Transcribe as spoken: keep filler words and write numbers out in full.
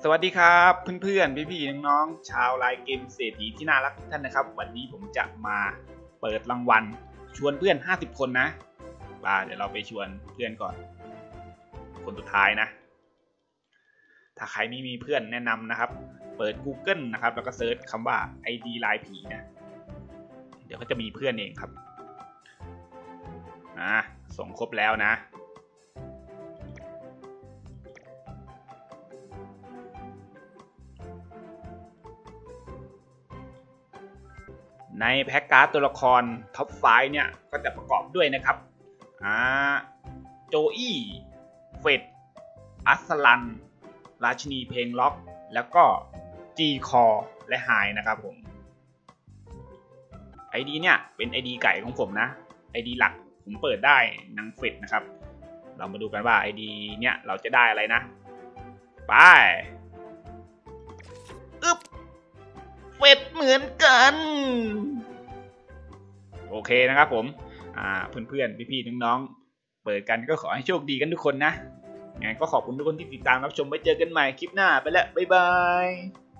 สวัสดีครับเพื่อนๆพี่ๆน้องๆชาวไลน์เกมเศรษฐีที่น่ารักทุกท่านนะครับวันนี้ผมจะมาเปิดรางวัลชวนเพื่อนห้าสิบคนนะมาเดี๋ยวเราไปชวนเพื่อนก่อนคนสุดท้ายนะถ้าใครไม่มีเพื่อนแนะนำนะครับเปิด Google นะครับแล้วก็เซิร์ชคำว่า ไอ ดี ไลน์ผีนะเดี๋ยวก็จะมีเพื่อนเองครับนะส่งครบแล้วนะในแพ็กการ์ดตัวละครท็อปไฟว์เนี่ยก็จะประกอบด้วยนะครับอ่าโจอี้เฟดอัสลันราชินีเพลงล็อกแล้วก็จีคอและไฮนะครับผม ไอ ดี เนี่ยเป็น ไอ ดี ไก่ของผมนะ ไอ ดี หลักผมเปิดได้นางเฟดนะครับเรามาดูกันว่า ไอ ดี เนี่ยเราจะได้อะไรนะไปอึ๊บเฟดเหมือนกันโอเคนะครับผมอ่าเพื่อนๆพี่ๆน้องๆเปิดกันก็ขอให้โชคดีกันทุกคนนะงั้นก็ขอบคุณทุกคนที่ติดตามรับชมไว้เจอกันใหม่คลิปหน้าไปแล้วบ๊ายบาย